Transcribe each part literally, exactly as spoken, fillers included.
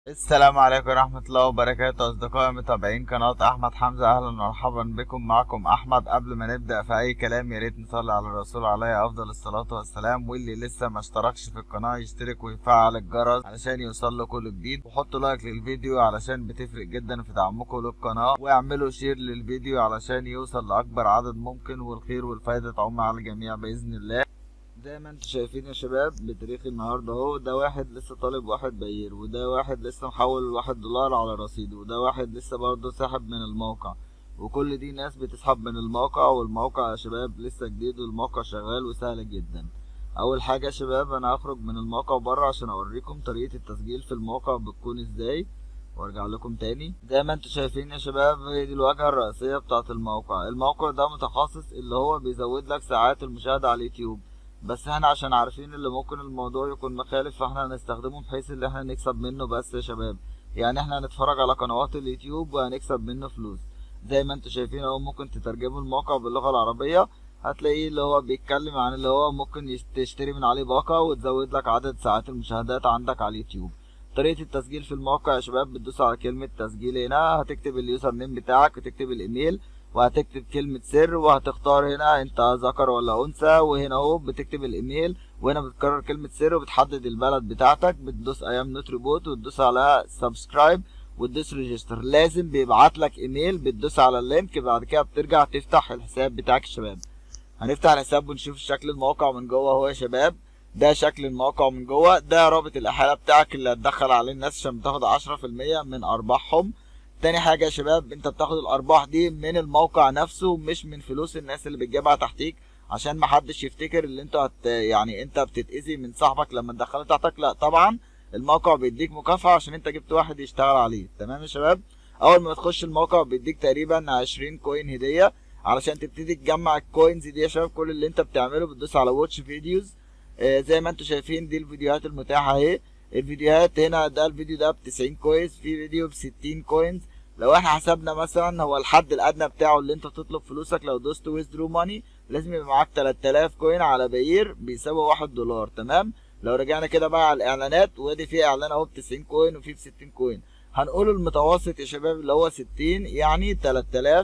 السلام عليكم ورحمة الله وبركاته أصدقائي متابعين قناة أحمد حمزة، أهلا ومرحبا بكم. معكم أحمد. قبل ما نبدأ في أي كلام ياريت نصلي على الرسول عليه أفضل الصلاة والسلام، واللي لسه ما اشتركش في القناة يشترك ويفعل الجرس علشان يوصل له كل جديد، وحطوا لايك للفيديو علشان بتفرق جدا في دعمكم للقناة، واعملوا شير للفيديو علشان يوصل لأكبر عدد ممكن، والخير والفايدة تعم على الجميع بإذن الله. زي ما انتم شايفين يا شباب بتاريخ النهارده اهو، ده واحد لسه طالب واحد بير، وده واحد لسه محول واحد دولار على رصيده، وده واحد لسه برضه ساحب من الموقع، وكل دي ناس بتسحب من الموقع. والموقع يا شباب لسه جديد والموقع شغال وسهل جدا. اول حاجه يا شباب انا هخرج من الموقع بره عشان اوريكم طريقه التسجيل في الموقع بتكون ازاي، وارجع لكم تاني. زي ما انتم شايفين يا شباب هي دي الواجهه الرئيسيه بتاعه الموقع. الموقع ده متخصص اللي هو بيزود لك ساعات المشاهده على اليوتيوب، بس احنا عشان عارفين اللي ممكن الموضوع يكون مخالف فاحنا هنستخدمه بحيث ان احنا نكسب منه بس يا شباب. يعني احنا هنتفرج على قنوات اليوتيوب وهنكسب منه فلوس. زي ما انتم شايفين اهو ممكن تترجموا الموقع باللغة العربية، هتلاقيه اللي هو بيتكلم عن اللي هو ممكن تشتري من عليه باقة وتزود لك عدد ساعات المشاهدات عندك على اليوتيوب. طريقة التسجيل في الموقع يا شباب بتدوس على كلمة تسجيل هنا، هتكتب اليوزر نيم بتاعك وتكتب الايميل وهتكتب كلمة سر، وهتختار هنا انت ذكر ولا انثى، وهنا اهو بتكتب الايميل، وهنا بتكرر كلمة سر وبتحدد البلد بتاعتك، بتدوس ايام نوت ريبوت وتدوس على سبسكرايب وتدوس ريجستر. لازم بيبعت لك ايميل، بتدوس على اللينك، بعد كده بترجع تفتح الحساب بتاعك يا شباب. هنفتح الحساب ونشوف شكل الموقع من جوه اهو يا شباب. ده شكل الموقع من جوه، ده رابط الاحالة بتاعك اللي هتدخل عليه الناس عشان بتاخد عشرة في المية من ارباحهم. تاني حاجة يا شباب انت بتاخد الارباح دي من الموقع نفسه مش من فلوس الناس اللي بتجيبها تحتيك، عشان محدش يفتكر اللي انت هت يعني انت بتتأذي من صاحبك لما تدخله تحتك. لا طبعا الموقع بيديك مكافأة عشان انت جبت واحد يشتغل عليه. تمام يا شباب. اول ما تخش الموقع بيديك تقريبا عشرين كوين هدية علشان تبتدي تجمع الكوينز دي يا شباب. كل اللي انت بتعمله بتدوس على واتش فيديوز. آه زي ما انتم شايفين دي الفيديوهات المتاحة اهي. الفيديوهات هنا ده الفيديو ده بتسعين كويس، في فيديو بستين كوينز. لو احنا حسبنا مثلا هو الحد الادنى بتاعه اللي انت تطلب فلوسك لو دوست ويزدرو ماني لازم يبقى معاك تلات الاف كوين على بير بيساوي واحد دولار. تمام. لو رجعنا كده بقى على الاعلانات، وادي فيه اعلان اهو ب تسعين كوين وفيه ب ستين كوين. هنقول المتوسط يا شباب اللي هو ستين، يعني تلات الاف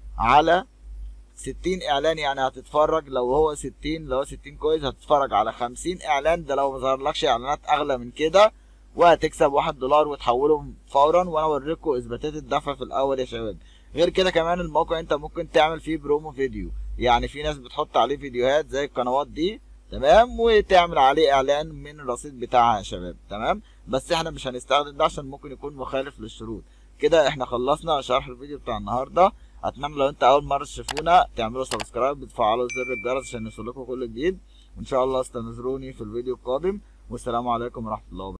على ستين اعلان، يعني هتتفرج لو هو ستين لو هو ستين كويس هتتفرج على خمسين اعلان، ده لو مظهرلكش اعلانات اغلى من كده، وهتكسب واحد دولار وتحولهم فورا. وانا اوريكم اثباتات الدفع في الاول يا شباب. غير كده كمان الموقع انت ممكن تعمل فيه برومو فيديو، يعني في ناس بتحط عليه فيديوهات زي القنوات دي. تمام. وتعمل عليه اعلان من الرصيد بتاعها يا شباب. تمام. بس احنا مش هنستخدم ده عشان ممكن يكون مخالف للشروط. كده احنا خلصنا شرح الفيديو بتاع النهارده. اتمنى لو انت اول مره تشوفونا تعملوا سبسكرايب وتفعلوا زر الجرس عشان يوصلكوا كل جديد، وان شاء الله استنظروني في الفيديو القادم. والسلام عليكم ورحمه الله وبركاته.